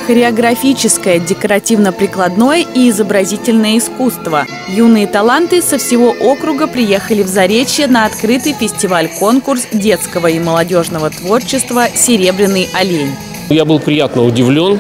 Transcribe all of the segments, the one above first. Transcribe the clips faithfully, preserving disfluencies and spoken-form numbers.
Хореографическое, декоративно-прикладное и изобразительное искусство. Юные таланты со всего округа приехали в Заречье на открытый фестиваль-конкурс детского и молодежного творчества «Серебряный олень». Я был приятно удивлен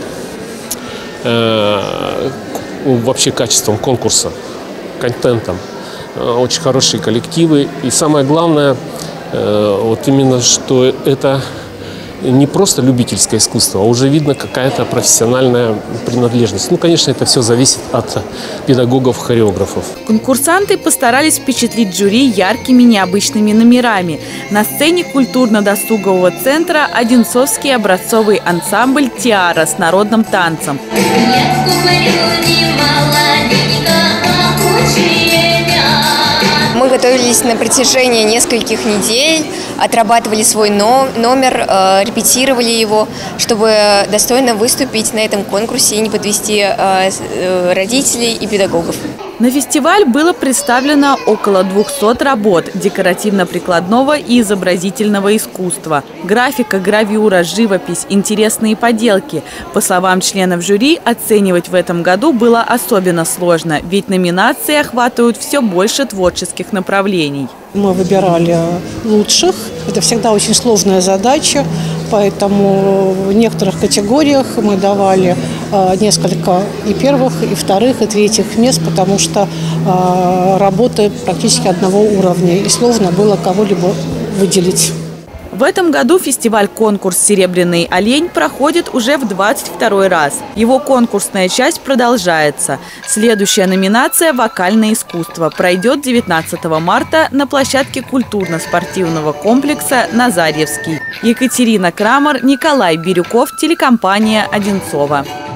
э, вообще качеством конкурса, контентом. Очень хорошие коллективы. И самое главное, э, вот именно, что это не просто любительское искусство, а уже видно какая-то профессиональная принадлежность. Ну, конечно, это все зависит от педагогов-хореографов. Конкурсанты постарались впечатлить жюри яркими необычными номерами. На сцене культурно-досугового центра Одинцовский образцовый ансамбль «Тиара» с народным танцем. Мы готовились на протяжении нескольких недель, отрабатывали свой номер, репетировали его, чтобы достойно выступить на этом конкурсе и не подвести родителей и педагогов. На фестиваль было представлено около двухсот работ декоративно-прикладного и изобразительного искусства. Графика, гравюра, живопись, интересные поделки. По словам членов жюри, оценивать в этом году было особенно сложно, ведь номинации охватывают все больше творческих направлений. Мы выбирали лучших. Это всегда очень сложная задача, поэтому в некоторых категориях мы давали несколько и первых, и вторых, и третьих мест, потому что работы практически одного уровня, и сложно было кого-либо выделить. В этом году фестиваль-конкурс «Серебряный олень» проходит уже в двадцать второй раз. Его конкурсная часть продолжается. Следующая номинация «Вокальное искусство» пройдет девятнадцатого марта на площадке культурно-спортивного комплекса «Назарьевский». Екатерина Крамер, Николай Бирюков, телекомпания «Одинцово».